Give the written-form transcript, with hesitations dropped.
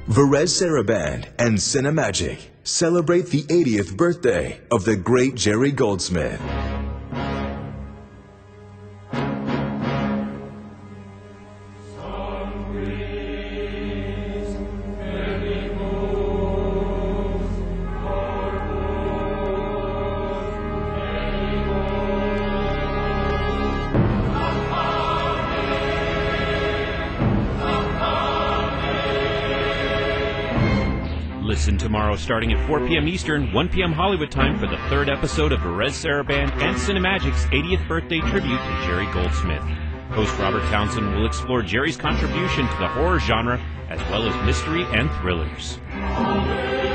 Varese Saraband and Cinemagic celebrate the 80th birthday of the great Jerry Goldsmith. Listen tomorrow starting at 4 p.m. Eastern, 1 p.m. Hollywood time for the third episode of Varese Saraband and Cinemagic's 80th birthday tribute to Jerry Goldsmith. Host Robert Townsend will explore Jerry's contribution to the horror genre as well as mystery and thrillers.